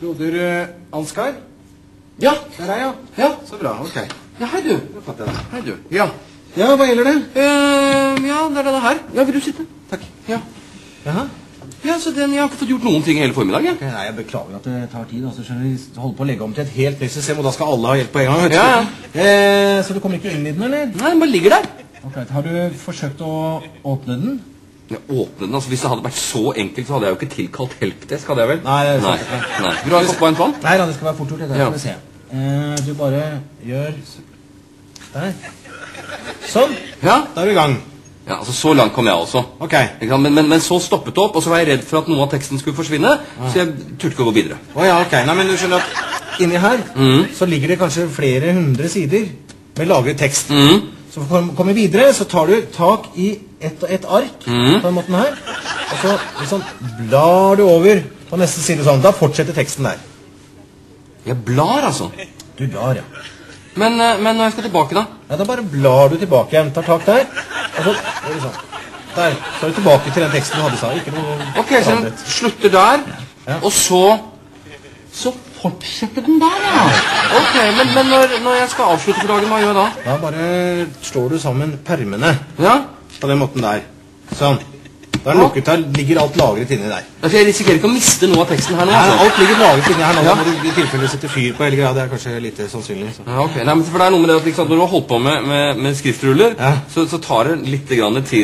Broder Ansgar? Ja. Det er deg, ja. Ja. Så bra, ok. Ja, hei du. Hei du. Ja. Ja, hva gjelder det? Ja, det er denne her. Ja, vil du sitte? Takk. Ja. Jaha. Ja, så jeg har ikke fått gjort noen ting hele formiddag, jeg. Nei, jeg beklager at det tar tid. Altså, skjønner vi holder på å legge om til et helt nytt system, og da skal alle ha hjelp på en gang. Vet du. Ja. Så du kommer ikke inn i den, eller? Nei, den bare ligger der. Ok, har du forsøkt å åpne den? Ja, åpne den, altså hvis det hadde vært så enkelt, så hadde jeg jo ikke tilkalt helpdesk, hadde jeg vel? Nei, det er Nei. sant. Nei. Vil du ha en kopp vann? Nei, da, det skal være fort gjort. Det Ja. skal vi se. Du bare gjør der. Sånn. Ja. Da er du i gang. Ja, altså så langt kom jeg også. Ok. Ikke sant? Men så stoppet det opp, og så var jeg redd for at noe av teksten skulle forsvinne, så jeg turte ikke å gå videre. Åja, ok. Nei, men du skjønner at inni her så ligger det kanskje flere hundre sider med lagret tekst. Så for å komme videre, så tar du tak i et ark på den måten her, og så liksom blar du over på neste side sånn. Da fortsetter teksten der. Jeg blar, altså. Du blar, ja. Men når jeg skal tilbake, da? Ja, da bare blar du tilbake igjen. Tar tak der, og så gjør du sånn. Der, så er du tilbake til den teksten du hadde sa. Ikke noe Ok, så den slutter der, Ja. og så fortsetter den der, ja. Ok, men når jeg skal avslutte for dagen, hva gjør jeg da? Da bare slår du sammen permene Ja? på den måten der. Sånn. Da er den lukket her, ligger alt lagret inni der. Altså, jeg risikerer ikke å miste noe av teksten her nå, Nei, altså. alt ligger lagret inni her nå. Ja. Da må du i tilfelle sette fyr på hele greia. Det er kanskje lite sannsynlig. Så. Ja, ok. Nei, men for det er noe med det at liksom, når du har holdt på med skriftruller, Ja. så tar det litt grann tid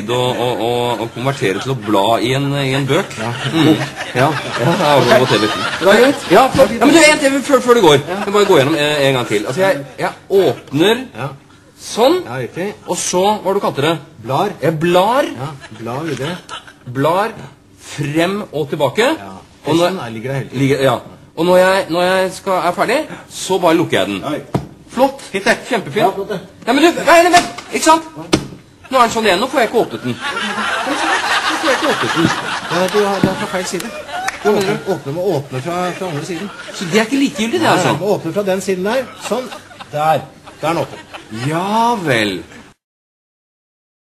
å konvertere til å bla i en bøk. Ja. Ja, det har gått hele tiden. Det er greit. Ja, men du, en til før du går. Jeg må bare gå gjennom en gang til. Altså, jeg åpner Ja. sånn, Ja, riktig. og så, hva du kalte det? Blar. Jeg blar, Ja, blar videre. blar frem og tilbake. Ja. Og når, Teksten ligger der hele tiden. ja. Og når jeg er ferdig, så bare lukker jeg den. Oi. Flott. Fint det. Kjempefint. Ja, flott det. Nei, men du, vent, ikke sant? Nå er den sånn igjen, nå får jeg ikke åpnet den. Nå får jeg ikke åpnet den. Det er fra feil side. Du må åpne fra andre siden. Så det er ikke likegyldig, det, Du altså? må åpne fra den siden der. Sånn. Der. Der er den åpen. Ja vel.